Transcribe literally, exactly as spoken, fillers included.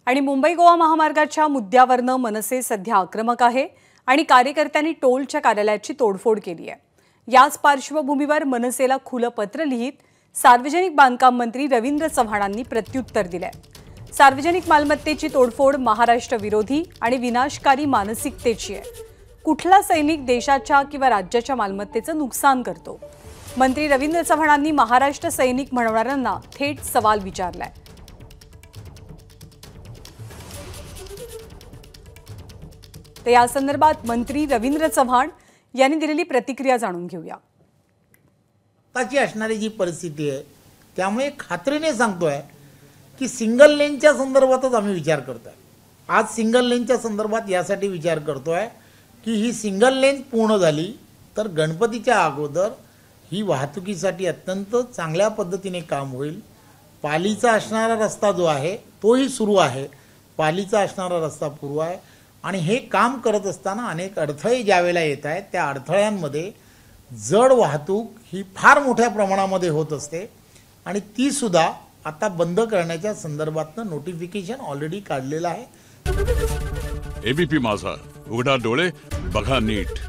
आणि मुंबई गोवा महामार्गाच्या मुद्द्यावरनं मनसे सध्या आक्रमक आहे आणि कार्यकर्त्यांनी टोलच्या कार्यालयाची तोडफोड केली आहे। याच पार्श्वभूमीवर मनसेला खुलं पत्र लिहित सार्वजनिक बांधकाम मंत्री रवींद्र चव्हाणांनी प्रत्युत्तर दिलंय। सार्वजनिक मालमत्तेची तोडफोड महाराष्ट्र विरोधी आणि विनाशकारी मानसिकतेची आहे। कुठला सैनिक देशाच्या किंवा राज्याच्या मालमत्तेचं नुकसान करतो? मंत्री रवींद्र चव्हाणांनी महाराष्ट्र सैनिक म्हणणाऱ्यांना थेट सवाल विचारलाय। तर या संदर्भात मंत्री रवींद्र चव्हाण यांनी दिलेली प्रतिक्रिया जाणून घेऊया। आताची असणारी जी परिस्थिती आहे त्यामुळे खात्रीने सांगतोय की सिंगल लेनच्या संदर्भातच आम्ही विचार करतोय। आज सिंगल लेनच्या संदर्भात यासाठी विचार करतोय की ही सिंगल लेन पूर्ण झाली तर गणपतीच्या अगोदर ही वाहतुकीसाठी अत्यंत चांगल्या पद्धतीने काम होईल। पालीचा असणारा रस्ता जो आहे तोही सुरू आहे, पालीचा असणारा रस्ता पूर्व आहे आणि हे काम करत असताना अनेक अडथळे ज्यावेळेला येत आहेत त्या अडथळ्यांमध्ये जड वाहतूक ही फार मोठ्या प्रमाणामध्ये होत असते आणि ती सुद्धा आता बंद करण्याच्या संदर्भातनं नोटिफिकेशन ऑलरेडी काढलेलं आहे। एबीपी माझा, उघडा डोळे बघा नीट।